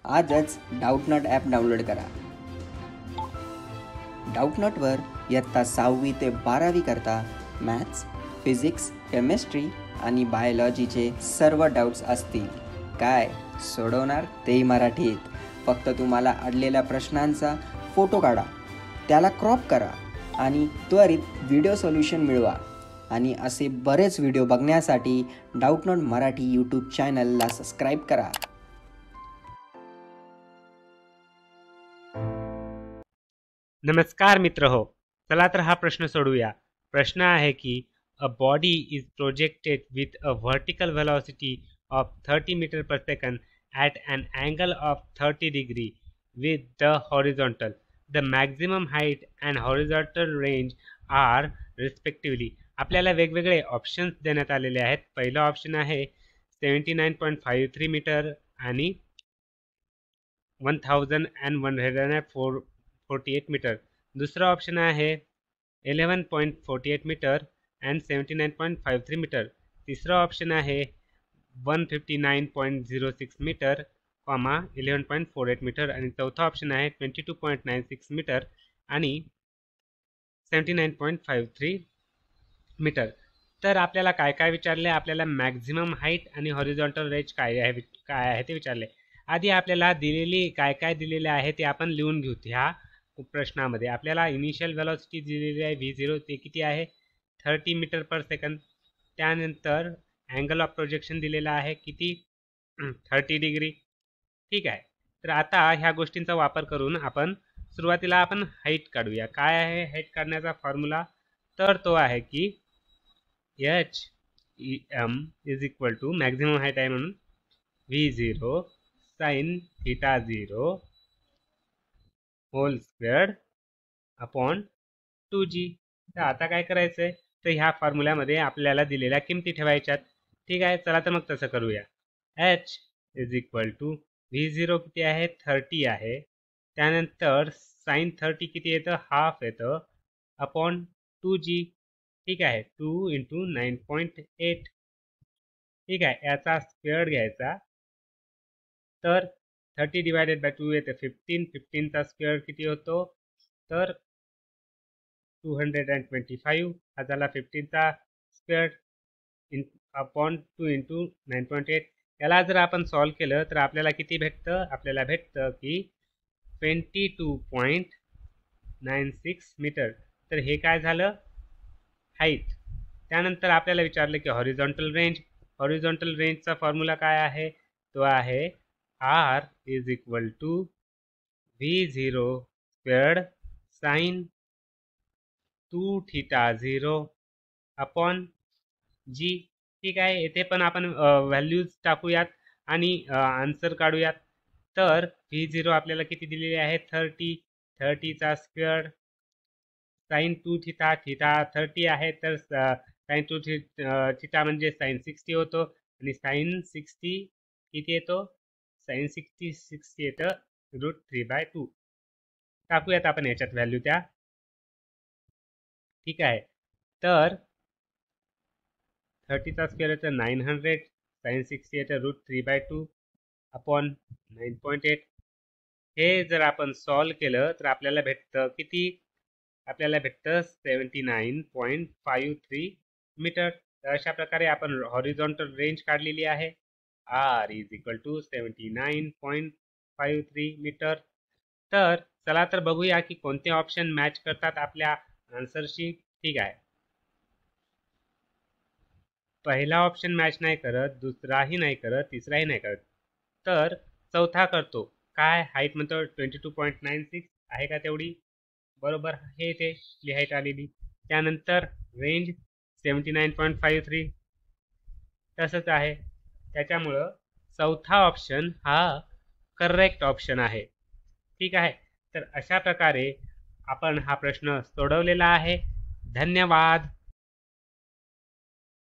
आजच Doubtnut app download करा. डाऊटनटवर इयत्ता 6वी ते 12वी करता मॅथ्स, फिजिक्स, केमिस्ट्री आणि बायोलॉजीचे सर्व डाऊट्स असतील. काय सोडवणार तेही मराठीत. फक्त तुम्हाला अडलेल्या प्रश्नांचा फोटो काढा, त्याला क्रॉप करा आणि त्वरित व्हिडिओ सोल्युशन मिळवा. आणि असे बरेच व्हिडिओ बघण्यासाठी डाऊटनट मराठी यूट्यूब चॅनलला सबस्क्राईब करा. नमस्कार मित्र हो, चला तर हा प्रश्न सोडूया. प्रश्न आहे की a body is projected with a vertical velocity of 30 metre per second at an angle of 30 degree with the horizontal. The maximum height and horizontal range are respectively. आपल्याला वेगवेगळे ऑप्शन्स देण्यात आलेले आहेत. पहिला ऑप्शन आहे 79.53 मीटर आणि 1148 metre. दुसरा option आहे 11.48 मीटर अँड 79.53 मीटर. तिसरा ऑप्शन आहे 159.06 मीटर, 11.48 मीटर आणि चौथा ऑप्शन आहे 22.96 मीटर आणि 79.53 मीटर. तर आपल्याला काय काय विचारले? आपल्याला मॅक्झिमम हाईट आणि हॉरिझॉन्टल रेंज काय आहे ते विचारले. आधी आपल्याला दिलेली काय काय दिलेले आहे ते आपण लिहून घेऊ. ह्या प्रश्नामध्ये आपल्याला इनिशियल व्हेलॉसिटी दिलेली आहे V0, ते किती आहे 30 मीटर पर सेकंड. त्यानंतर अँगल ऑफ प्रोजेक्शन दिलेला आहे किती 30 डिग्री. ठीक आहे. तर आता ह्या गोष्टींचा वापर करून आपण सुरुवातीला हाईट काढूया. काय आहे हाईट काढण्याचा फॉर्म्युला? तर तो आहे की HM is equal to maximum height आहे म्हणून V0 sine theta 0 whole squared upon 2G. तर आता काय करायचंय, तर ह्या फॉर्म्युल्यामध्ये आपल्याला दिलेल्या किमती ठेवायच्यात. ठीक आहे, चला तर मग तसं करूया. H is equal to V0 किती आहे 30 आहे. त्यानंतर साइन 30 किती येतं हाफ येतं अपॉन 2G. ठीक आहे, 2 इंटू 9.8. ठीक आहे, याचा स्क्वेअर घ्यायचा. तर 30 डिवायडेड बाय 2 येते 15. 15चा स्क्वेअर किती होतो तर 225. हा झाला 15चा स्क्वेअर अपॉन 2 इंटू 9.8. याला जर आपण सॉल्व केलं तर आपल्याला किती भेटतं? आपल्याला भेटतं की 22.96 मीटर. तर हे काय झालं हाईट. त्यानंतर आपल्याला विचारलं की हॉरिझॉन्टल रेंज. हॉरिझॉन्टल रेंजचा फॉर्म्युला काय आहे? तो आहे R is equal to V0 squared sine 2 theta 0 upon G. ठीक आहे, येथे पण आपण व्हॅल्यूज टाकूयात आणि आन्सर काढूयात. तर V0 आपल्याला किती दिलेली आहे 30. 30चा स्क्वेअर साइन 2 थीटा. थीटा 30 आहे तर साइन 2 थीटा म्हणजे साइन 60 होतो आणि साइन 60 किती येतो साइन 60 येतं √3/2. टाकूयात आपण याच्यात व्हॅल्यू त्या. ठीक आहे, तर 30चा स्क्वेअर येतं 900, साइन 60 येतं √3/2 अपॉन 9.8. हे जर आपण सॉल्व केलं तर आपल्याला भेटतं किती? आपल्याला भेटतं 79.53 मीटर. तर अशा प्रकारे आपण हॉरिझॉन्टल रेंज काढलेली आहे. R is equal to 79.53 metre. तर चला तर बघूया की कोणते ऑप्शन मॅच करतात आपल्या आन्सरशी. ठीक आहे, पहिला ऑप्शन मॅच नाही करत, दुसराही नाही करत, तिसराही नाही करत, तर चौथा करतो. काय हाईट म्हणतो 22.96 आहे का तेवढी? बरोबर, हे ते हाईट आलेली. त्यानंतर रेंज 79.53 तसंच आहे. त्याच्यामुळं चौथा ऑप्शन हा करेक्ट ऑप्शन आहे. ठीक आहे, तर अशा प्रकारे आपण हा प्रश्न सोडवलेला आहे. धन्यवाद.